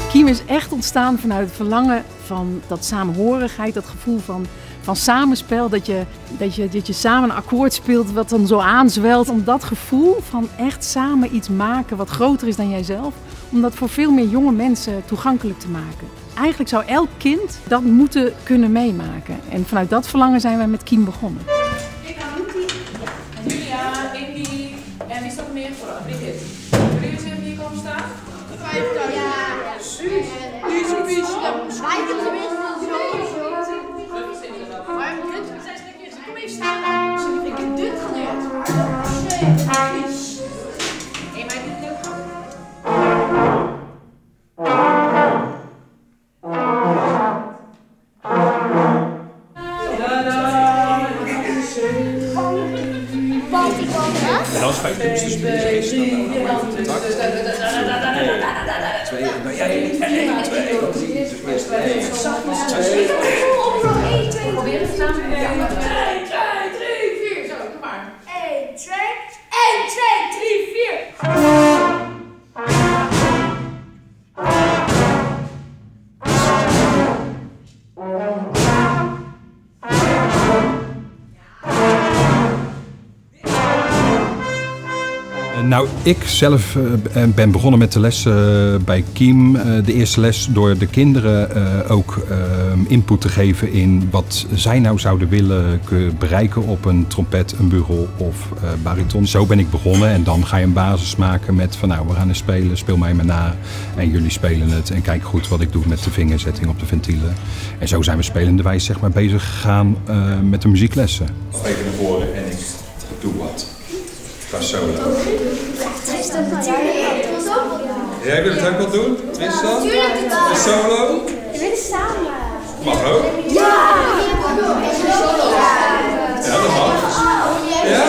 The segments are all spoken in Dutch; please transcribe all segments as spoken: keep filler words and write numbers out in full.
Kiem is echt ontstaan vanuit het verlangen van dat samenhorigheid, dat gevoel van, van samenspel. Dat je, dat, je, dat je samen een akkoord speelt wat dan zo aanzwelt. Om dat gevoel van echt samen iets maken wat groter is dan jijzelf. Om dat voor veel meer jonge mensen toegankelijk te maken. Eigenlijk zou elk kind dat moeten kunnen meemaken. En vanuit dat verlangen zijn wij met Kiem begonnen. Ik ga Lutie. En Julia, Indy. En wie staat er meer voor? Brigitte. Willen jullie eens even hier komen staan? Ja. Suus. Suus, Suus. Wij willen weer Kom even staan. Ik heb dit geleerd. Hé, maar dit leuk gaan. En als vijf tips dus is, dan hebben we even contact. Twee, nou ja, één, twee, drie, dus eerst één, twee. Probeer het samen. één, twee, drie, vier. Zo, kom maar. één, twee, één, twee, drie, vier. Nou, ik zelf uh, ben begonnen met de les uh, bij Kiem. Uh, de eerste les door de kinderen uh, ook uh, input te geven in wat zij nou zouden willen bereiken op een trompet, een bugel of uh, bariton. Zo ben ik begonnen en dan ga je een basis maken met van nou, we gaan eens spelen, speel mij maar na en jullie spelen het en kijk goed wat ik doe met de vingerzetting op de ventielen. En zo zijn we spelenderwijs zeg maar bezig gegaan uh, met de muzieklessen. Even naar voren en ik doe wat. Qua solo. Jij wil het ook wel doen? Tristan? Een solo? Je wil het samen. Mag ook? Ja! Ja, dat mag. Ja?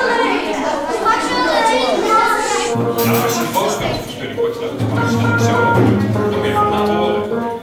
Nou, als je boos bent op de spulling, word je dat ook een solo doet. Dan weer van laten horen.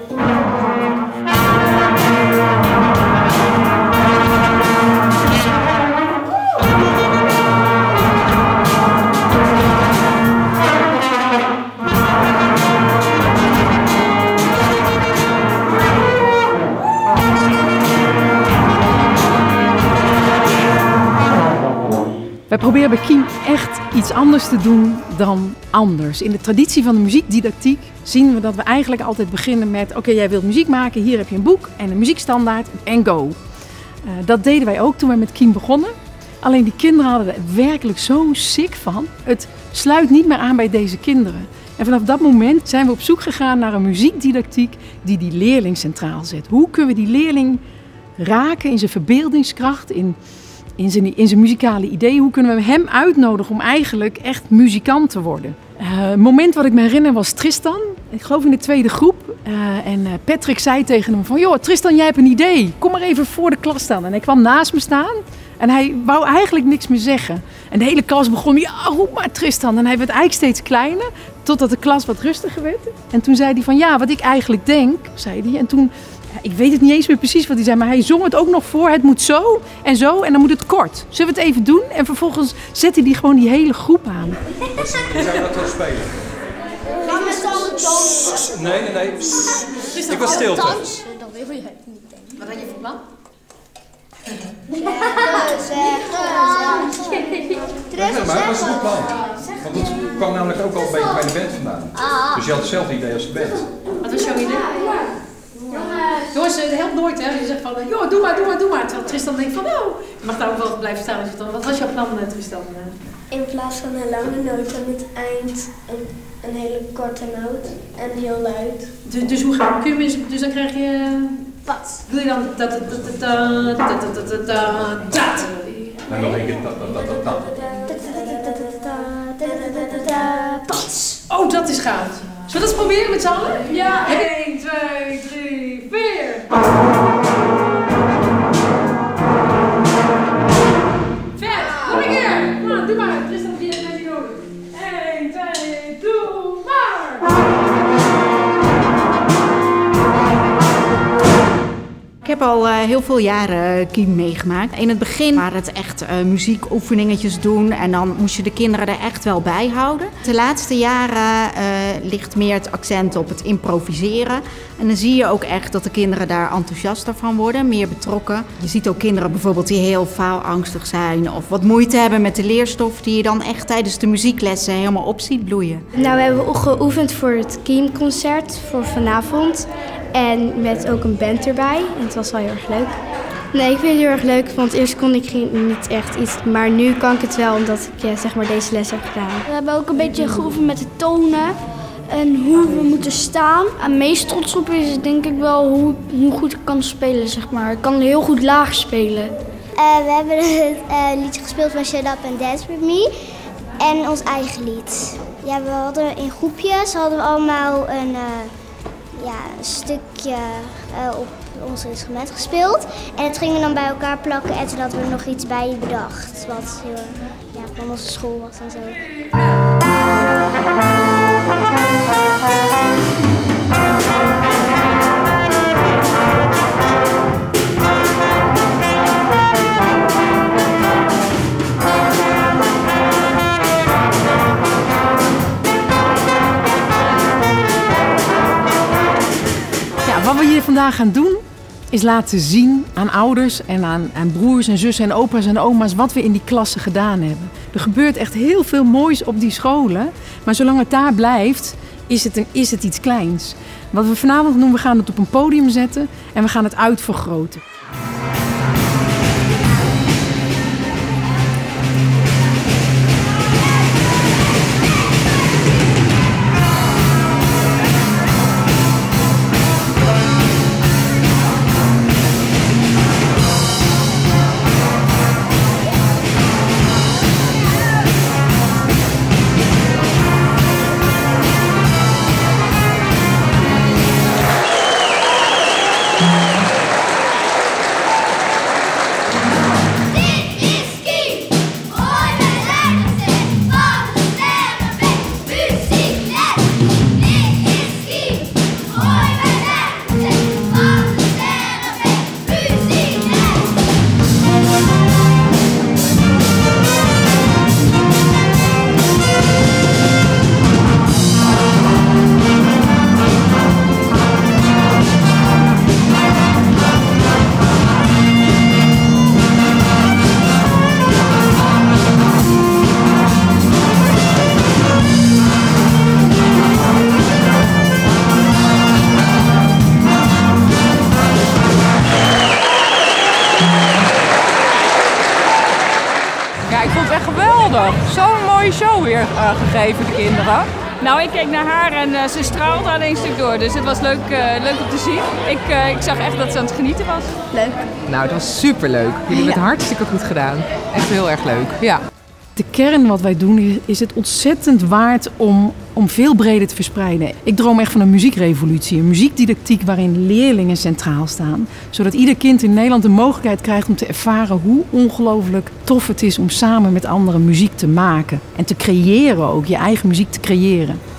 Wij proberen bij Kiem echt iets anders te doen dan anders. In de traditie van de muziekdidactiek zien we dat we eigenlijk altijd beginnen met... Oké, okay, jij wilt muziek maken, hier heb je een boek en een muziekstandaard en go. Uh, dat deden wij ook toen wij met Kiem begonnen. Alleen die kinderen hadden er werkelijk zo sick van. Het sluit niet meer aan bij deze kinderen. En vanaf dat moment zijn we op zoek gegaan naar een muziekdidactiek die die leerling centraal zet. Hoe kunnen we die leerling raken in zijn verbeeldingskracht, in... In zijn, in zijn muzikale idee, hoe kunnen we hem uitnodigen om eigenlijk echt muzikant te worden. Uh, het moment wat ik me herinner was Tristan, ik geloof in de tweede groep. Uh, en uh, Patrick zei tegen hem van, joh Tristan, jij hebt een idee, kom maar even voor de klas staan. En hij kwam naast me staan en hij wou eigenlijk niks meer zeggen. En de hele klas begon, ja roep maar Tristan. En hij werd eigenlijk steeds kleiner, totdat de klas wat rustiger werd. En toen zei hij van, ja wat ik eigenlijk denk, zei hij. En toen... Ik weet het niet eens meer precies wat hij zei, maar hij zong het ook nog voor. Het moet zo en zo en dan moet het kort. Zullen we het even doen? En vervolgens zette hij gewoon die hele groep aan. Hoe zou je dat dan spelen? Gaan we dan Nee, nee, nee. Ik was stilte. Dan wil je het niet denken. Wat had je voor plan? Ja, maar dat was een goed plan. Want dat kwam namelijk ook al een beetje bij de band vandaan. Dus je had hetzelfde idee als de band. Wat was jouw idee? Jongens, het helpt nooit hè. Je zegt van, joh, doe maar, doe maar, doe maar. Terwijl Tristan denkt van, oh, je mag daar ook wel blijven staan. Wat was jouw plan, Tristan? In plaats van een lange noot aan het eind een, een hele korte noot en heel luid. Dus, dus hoe gaan we? Dus dan krijg je... Wat? Wil je dan dat, dat, dat, dat, dat, dat, dat, dat? En dan denk ik dat, dat, dat, dat, dat. Oh, dat is gaaf. Zullen we dat eens proberen met z'n allen? Ja, één, twee, drie, vier. Vet, nog een keer. Nou, doe maar. Tristan, die heeft net nodig. één, twee, doe maar. Ik heb al uh, heel veel jaren Kiem meegemaakt. In het begin waren het echt uh, muziekoefeningetjes doen en dan moest je de kinderen er echt wel bij houden. De laatste jaren uh, ligt meer het accent op het improviseren. En dan zie je ook echt dat de kinderen daar enthousiaster van worden, meer betrokken. Je ziet ook kinderen bijvoorbeeld die heel faalangstig zijn of wat moeite hebben met de leerstof, die je dan echt tijdens de muzieklessen helemaal op ziet bloeien. Nou, we hebben geoefend voor het Kiem-concert voor vanavond. En met ook een band erbij. En het was wel heel erg leuk. Nee, ik vind het heel erg leuk, want eerst kon ik niet echt iets. Maar nu kan ik het wel, omdat ik ja, zeg maar deze les heb gedaan. We hebben ook een beetje geoefend met de tonen en hoe we moeten staan. En meest trots op is het denk ik wel hoe, hoe goed ik kan spelen, zeg maar. Ik kan heel goed laag spelen. Uh, we hebben het uh, liedje gespeeld van Shut Up and Dance With Me. En ons eigen lied. Ja, we hadden in groepjes hadden we allemaal een, uh, ja, een stukje uh, op ons instrument gespeeld. En dat gingen we dan bij elkaar plakken en toen hadden we er nog iets bij bedacht. Wat heel, ja, van onze school was en zo. Wat we hier vandaag gaan doen, is laten zien aan ouders en aan, aan broers en zussen en opa's en oma's wat we in die klassen gedaan hebben. Er gebeurt echt heel veel moois op die scholen, maar zolang het daar blijft, is het, een, is het iets kleins. Wat we vanavond doen, we gaan het op een podium zetten en we gaan het uitvergroten. Zo'n mooie show weer uh, gegeven, de kinderen. Nou, ik keek naar haar en uh, ze straalde aan één stuk door. Dus het was leuk, uh, leuk om te zien. Ik, uh, ik zag echt dat ze aan het genieten was. Leuk. Nou, het was superleuk. Jullie hebben het hartstikke goed gedaan. Echt heel erg leuk, ja. De kern wat wij doen is het ontzettend waard om, om veel breder te verspreiden. Ik droom echt van een muziekrevolutie, een muziekdidactiek waarin leerlingen centraal staan. Zodat ieder kind in Nederland de mogelijkheid krijgt om te ervaren hoe ongelooflijk tof het is om samen met anderen muziek te maken. En te creëren ook, je eigen muziek te creëren.